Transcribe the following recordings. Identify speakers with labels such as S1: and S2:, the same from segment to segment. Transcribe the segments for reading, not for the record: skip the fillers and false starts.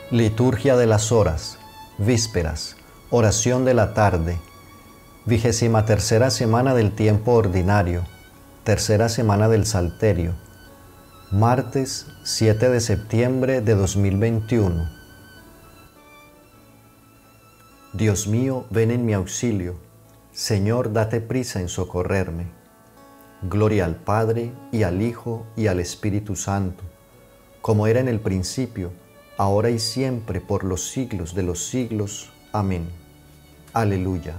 S1: Liturgia de las horas, vísperas, oración de la tarde, 23ª semana del tiempo ordinario, tercera semana del Salterio, martes 7 de septiembre de 2021. Dios mío, ven en mi auxilio. Señor, date prisa en socorrerme. Gloria al Padre, y al Hijo, y al Espíritu Santo, como era en el principio, ahora y siempre, por los siglos de los siglos. Amén. Aleluya.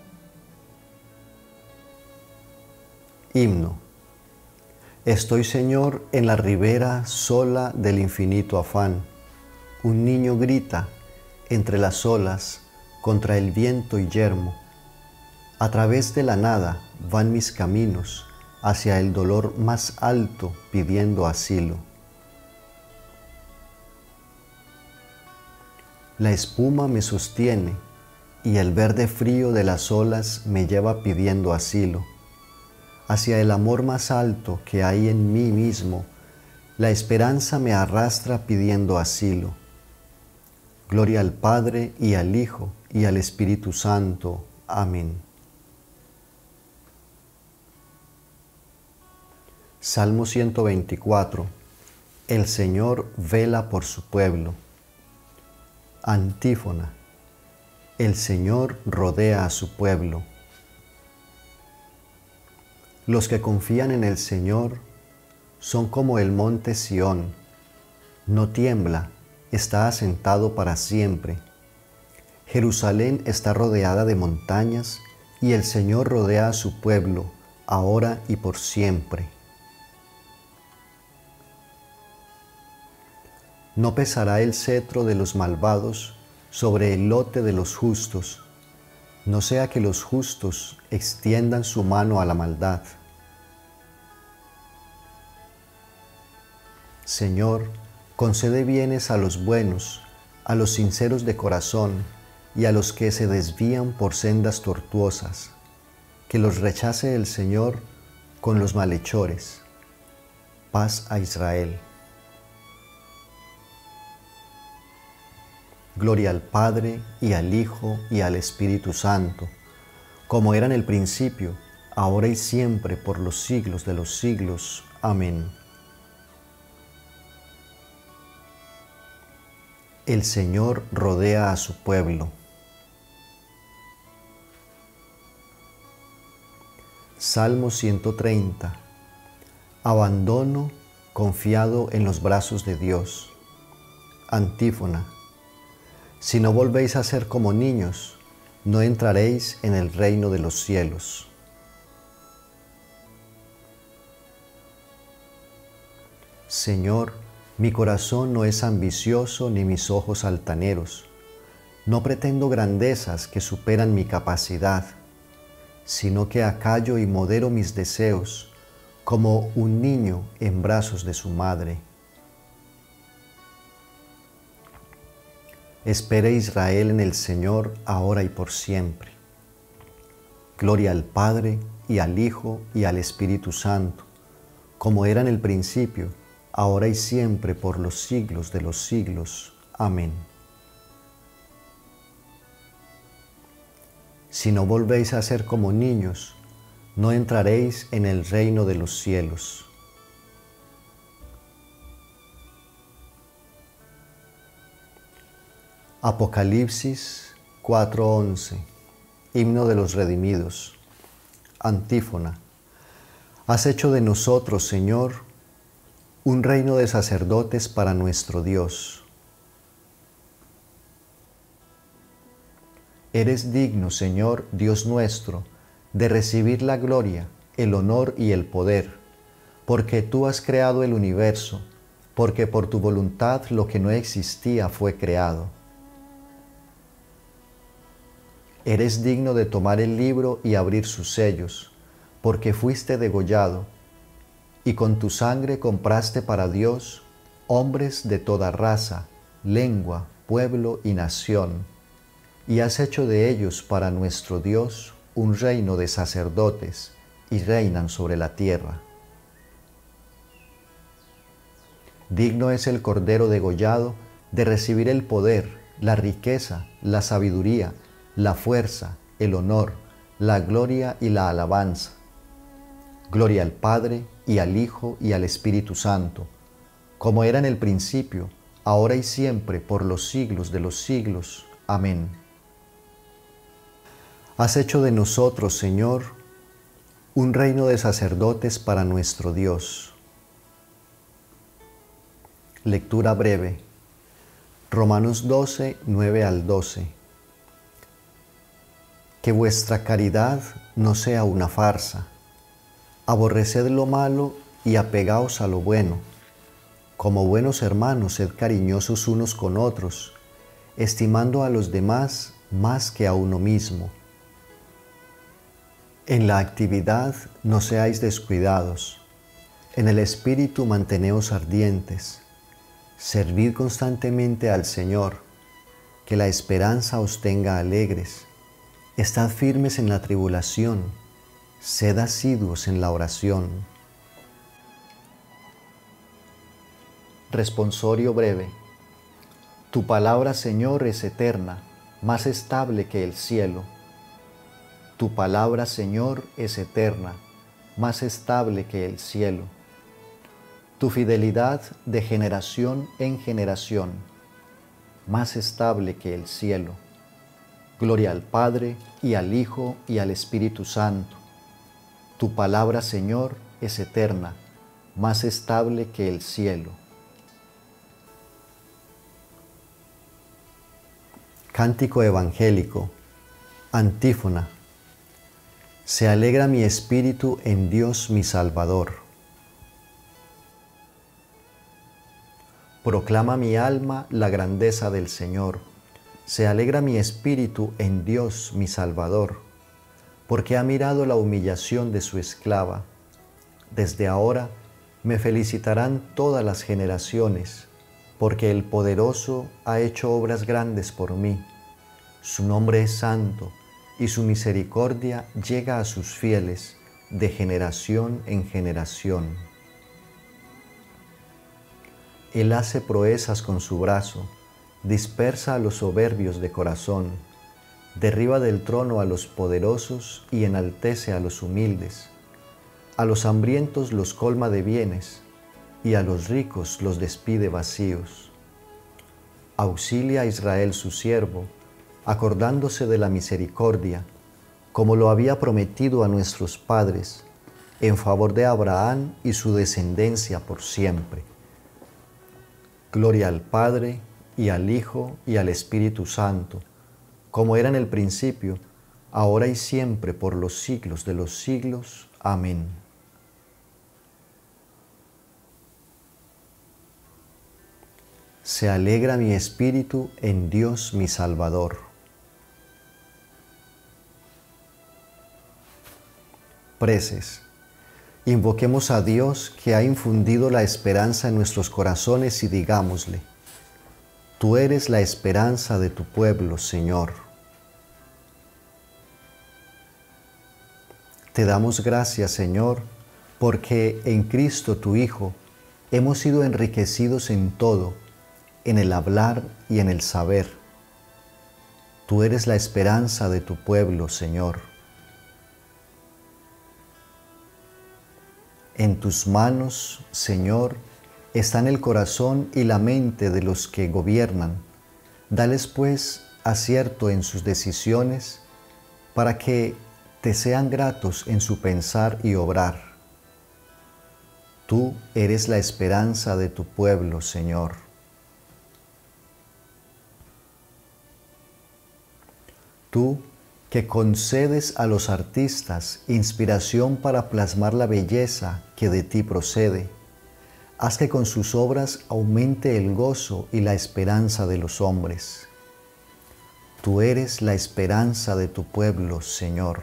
S1: Himno. Estoy, Señor, en la ribera sola del infinito afán. Un niño grita entre las olas, contra el viento y yermo. A través de la nada van mis caminos, hacia el dolor más alto pidiendo asilo. La espuma me sostiene y el verde frío de las olas me lleva pidiendo asilo. Hacia el amor más alto que hay en mí mismo, la esperanza me arrastra pidiendo asilo. Gloria al Padre, y al Hijo, y al Espíritu Santo. Amén. Salmo 124. El Señor vela por su pueblo. Antífona. El Señor rodea a su pueblo. Los que confían en el Señor son como el monte Sión. No tiembla, está asentado para siempre. Jerusalén está rodeada de montañas, y el Señor rodea a su pueblo, ahora y por siempre. No pesará el cetro de los malvados sobre el lote de los justos, no sea que los justos extiendan su mano a la maldad. Señor, concede bienes a los buenos, a los sinceros de corazón y a los que se desvían por sendas tortuosas. Que los rechace el Señor con los malhechores. Paz a Israel. Gloria al Padre, y al Hijo, y al Espíritu Santo, como era en el principio, ahora y siempre, por los siglos de los siglos. Amén. El Señor rodea a su pueblo. Salmo 130. Abandono confiado en los brazos de Dios. Antífona. Si no volvéis a ser como niños, no entraréis en el reino de los cielos. Señor, mi corazón no es ambicioso ni mis ojos altaneros. No pretendo grandezas que superan mi capacidad, sino que acallo y modero mis deseos como un niño en brazos de su madre. Espere Israel en el Señor, ahora y por siempre. Gloria al Padre, y al Hijo, y al Espíritu Santo, como era en el principio, ahora y siempre, por los siglos de los siglos. Amén. Si no volvéis a ser como niños, no entraréis en el reino de los cielos. Apocalipsis 4:11. Himno de los redimidos. Antífona. Has hecho de nosotros, Señor, un reino de sacerdotes para nuestro Dios. Eres digno, Señor, Dios nuestro, de recibir la gloria, el honor y el poder, porque tú has creado el universo, porque por tu voluntad lo que no existía fue creado. Eres digno de tomar el libro y abrir sus sellos, porque fuiste degollado, y con tu sangre compraste para Dios hombres de toda raza, lengua, pueblo y nación, y has hecho de ellos para nuestro Dios un reino de sacerdotes, y reinan sobre la tierra. Digno es el Cordero degollado de recibir el poder, la riqueza, la sabiduría, la fuerza, el honor, la gloria y la alabanza. Gloria al Padre, y al Hijo, y al Espíritu Santo, como era en el principio, ahora y siempre, por los siglos de los siglos. Amén. Has hecho de nosotros, Señor, un reino de sacerdotes para nuestro Dios. Lectura breve. Romanos 12, 9 al 12. Que vuestra caridad no sea una farsa. Aborreced lo malo y apegaos a lo bueno. Como buenos hermanos, sed cariñosos unos con otros, estimando a los demás más que a uno mismo. En la actividad no seáis descuidados. En el espíritu manteneos ardientes. Servid constantemente al Señor, que la esperanza os tenga alegres. Estad firmes en la tribulación, sed asiduos en la oración. Responsorio breve. Tu palabra, Señor, es eterna, más estable que el cielo. Tu palabra, Señor, es eterna, más estable que el cielo. Tu fidelidad de generación en generación, más estable que el cielo. Gloria al Padre, y al Hijo, y al Espíritu Santo. Tu palabra, Señor, es eterna, más estable que el cielo. Cántico evangélico. Antífona. Se alegra mi espíritu en Dios mi Salvador. Proclama mi alma la grandeza del Señor. Se alegra mi espíritu en Dios mi Salvador, porque ha mirado la humillación de su esclava. Desde ahora me felicitarán todas las generaciones, porque el Poderoso ha hecho obras grandes por mí. Su nombre es santo, y su misericordia llega a sus fieles de generación en generación. Él hace proezas con su brazo, dispersa a los soberbios de corazón, derriba del trono a los poderosos y enaltece a los humildes. A los hambrientos los colma de bienes, y a los ricos los despide vacíos. Auxilia a Israel su siervo, acordándose de la misericordia, como lo había prometido a nuestros padres, en favor de Abraham y su descendencia por siempre. Gloria al Padre, y al Hijo, y al Espíritu Santo, como era en el principio, ahora y siempre, por los siglos de los siglos. Amén. Se alegra mi espíritu en Dios mi Salvador. Preces. Invoquemos a Dios, que ha infundido la esperanza en nuestros corazones, y digámosle: Tú eres la esperanza de tu pueblo, Señor. Te damos gracias, Señor, porque en Cristo tu Hijo hemos sido enriquecidos en todo, en el hablar y en el saber. Tú eres la esperanza de tu pueblo, Señor. En tus manos, Señor, están el corazón y la mente de los que gobiernan. Dales, pues, acierto en sus decisiones, para que te sean gratos en su pensar y obrar. Tú eres la esperanza de tu pueblo, Señor. Tú, que concedes a los artistas inspiración para plasmar la belleza que de ti procede, haz que con sus obras aumente el gozo y la esperanza de los hombres. Tú eres la esperanza de tu pueblo, Señor.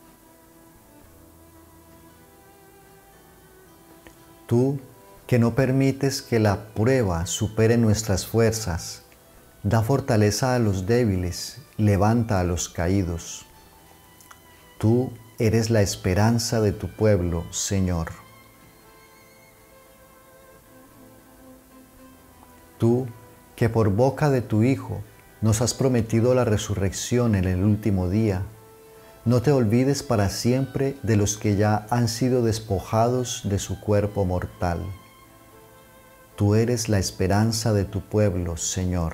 S1: Tú, que no permites que la prueba supere nuestras fuerzas, da fortaleza a los débiles, levanta a los caídos. Tú eres la esperanza de tu pueblo, Señor. Tú, que por boca de tu Hijo nos has prometido la resurrección en el último día, no te olvides para siempre de los que ya han sido despojados de su cuerpo mortal. Tú eres la esperanza de tu pueblo, Señor.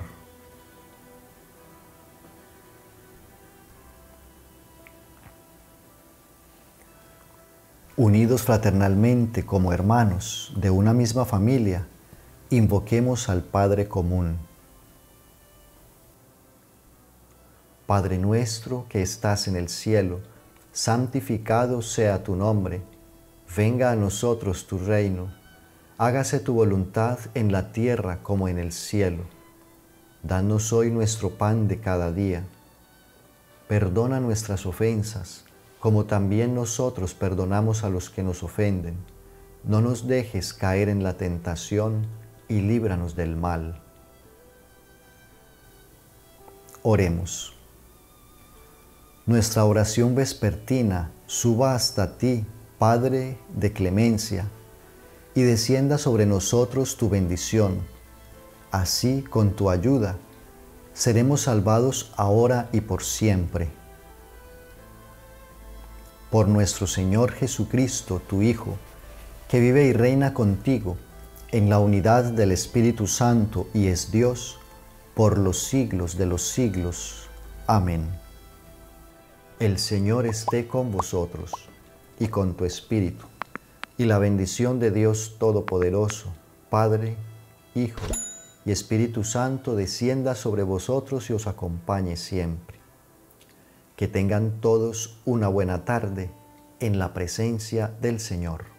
S1: Unidos fraternalmente como hermanos de una misma familia, invoquemos al Padre común. Padre nuestro que estás en el cielo, santificado sea tu nombre. Venga a nosotros tu reino. Hágase tu voluntad en la tierra como en el cielo. Danos hoy nuestro pan de cada día. Perdona nuestras ofensas, como también nosotros perdonamos a los que nos ofenden. No nos dejes caer en la tentación y líbranos del mal. Oremos. Nuestra oración vespertina suba hasta ti, Padre de clemencia, y descienda sobre nosotros tu bendición. Así, con tu ayuda, seremos salvados ahora y por siempre. Por nuestro Señor Jesucristo, tu Hijo, que vive y reina contigo en la unidad del Espíritu Santo y es Dios, por los siglos de los siglos. Amén. El Señor esté con vosotros y con tu espíritu, y la bendición de Dios Todopoderoso, Padre, Hijo y Espíritu Santo descienda sobre vosotros y os acompañe siempre. Que tengan todos una buena tarde en la presencia del Señor.